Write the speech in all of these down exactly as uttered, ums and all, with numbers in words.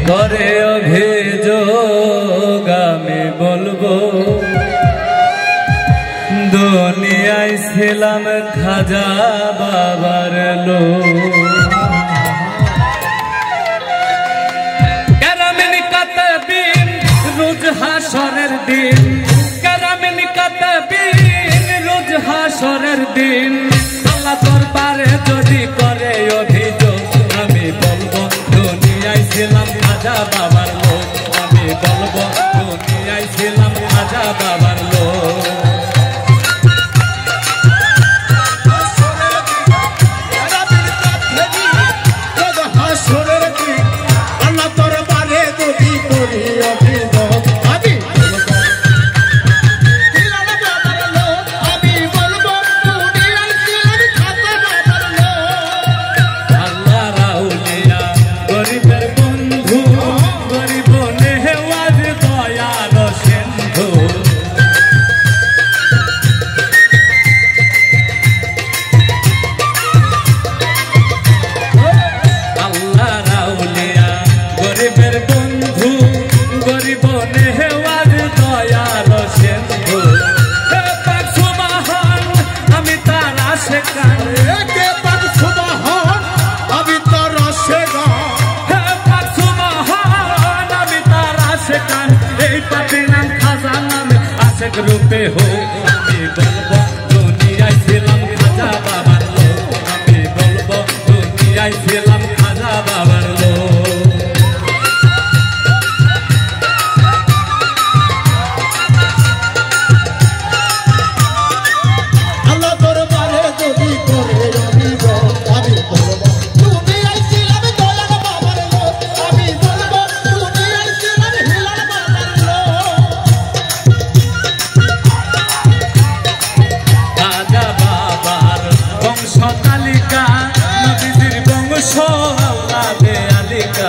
করে অভিযোগ আমি বলবো দুনিয়ায় ছিলাম খাজা বাবার লোক। কেরামিন কাতাবিন রোজ হাসরের দিন, কেরামিন কাতাবিন রোজ হাসরের দিন আল্লাহ দরবারে যদি করে অভিযোগ আমি বলবো দুনিয়ায় ছিলাম খাজা বাবার লোক। আমি বলবো দুনিয়ায় ছিলাম খাজা বাবার লোক। রূপে হো আমি বলবো দুনিয়ায় ছিলাম খাজা বাবার লোক। আমি বলবো দুনিয়ায় ছিলাম খাজা বাবার লোক। আল্লাহ দরবারে যদি করে অভিযোগ আমি বলবো দুনিয়ায় ছিলাম দয়াল বাবার লোক। আমি বলবো দুনিয়ায় ছিলাম হিলাল বাবার লোক। তালিকা নবীজির বংশ আওলাদে আলিকা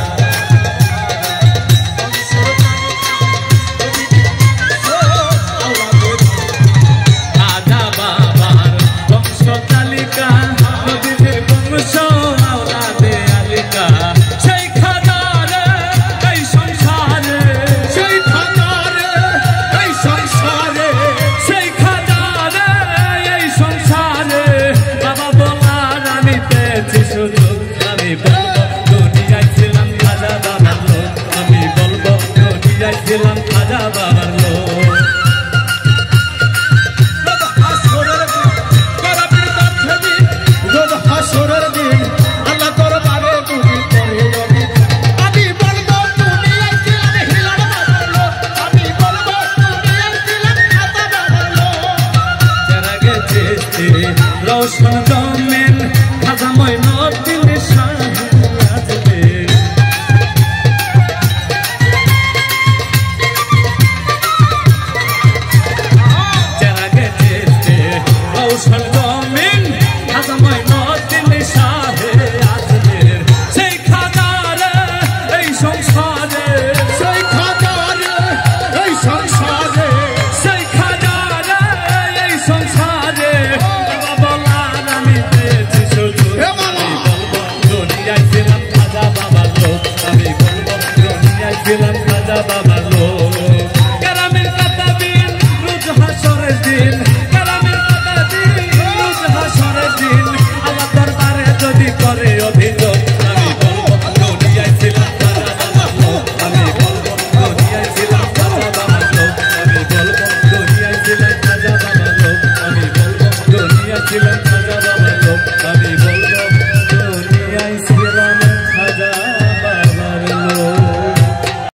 খাজা বাবার বংশ তালিকা নবীজির বংশ আওলাদে আলিকা। সেই খাজারে এই সংসারে, সেই খাজারে এই সংসারে, সেই খাজারে এই সংসারে বাবা বলার আমি পেয়েছি সুযোগ। আমি বলবো দুনিয়ায় ছিলাম খাজা বাবার লোক। আমি বলবো দুনিয়ায় ছিলাম খাজা বাবার লোক। হাসরের দিন আল্লাহ দরবারে যদি করে আমি বলবো দুনিয়ায় ছিলাম হিলাল বাবার লোক। আমি বলবো দুনিয়ায় ছিলাম খাজা বাবার লোক। যারা গেছে রৌশন জমেন খাজা মঈনুদ্দিন শাহ আসবে। যারা গেছে রৌশন জমেন খাজা মঈনুদ্দিন শাহ আসবে। সেই খাজারে এই সংসারে, সেই খাজারে এই সংসারে, সেই খাজারে এই সংসারে বাবা বলার আমি পেয়েছি সুযোগ। আমি বলবো দুনিয়ায় ছিলাম খাজা বাবার লোক। আমি বলবো দুনিয়ায় ছিলাম খাজা বাবার লোক। কেরামিন কাতাবিন রোজ হাসরের দিন, কেরামিন কাতাবিন রোজ হাসরের দিন আল্লাহ দরবারে যদি করে অভিযোগ আমি বলবো দুনিয়ায় ছিলাম খাজা বাবার লোক। আমি বলবো দুনিয়ায় ছিলাম খাজা বাবার লোক। আমি বলবো দুনিয়ায় ছিলাম খাজা বাবার লোক। আমি বলবো দুনিয়ায় ছিলাম